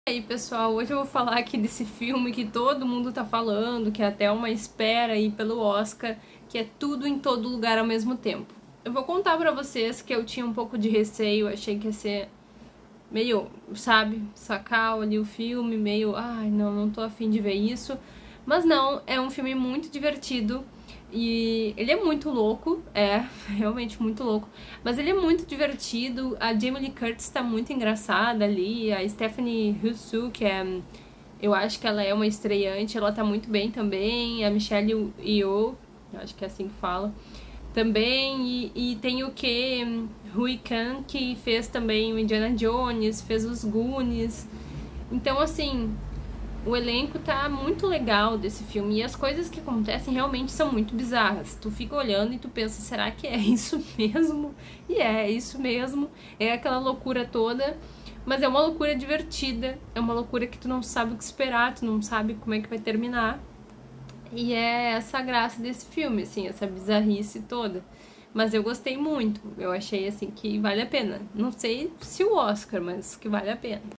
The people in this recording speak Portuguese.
E aí, pessoal, hoje eu vou falar aqui desse filme que todo mundo tá falando, que é até uma espera aí pelo Oscar, que é Tudo em Todo Lugar ao Mesmo Tempo. Eu vou contar pra vocês que eu tinha um pouco de receio, achei que ia ser meio, sabe, sacar ali o filme, meio, ai, não tô afim de ver isso. Mas não, é um filme muito divertido e ele é muito louco, realmente muito louco, mas ele é muito divertido. A Jamie Lee Curtis tá muito engraçada ali, a Stephanie Hsu, que é, eu acho que ela é uma estreante, ela tá muito bem também, a Michelle Yeoh, acho que é assim que fala, também, e tem o que Rui Kang, que fez também o Indiana Jones, fez os Goonies. Então, assim, o elenco tá muito legal desse filme e as coisas que acontecem realmente são muito bizarras. Tu fica olhando e tu pensa, será que é isso mesmo? E é isso mesmo, é aquela loucura toda, mas é uma loucura divertida, é uma loucura que tu não sabe o que esperar, tu não sabe como é que vai terminar. E é essa a graça desse filme, assim, essa bizarrice toda. Mas eu gostei muito, eu achei assim que vale a pena. Não sei se o Oscar, mas que vale a pena.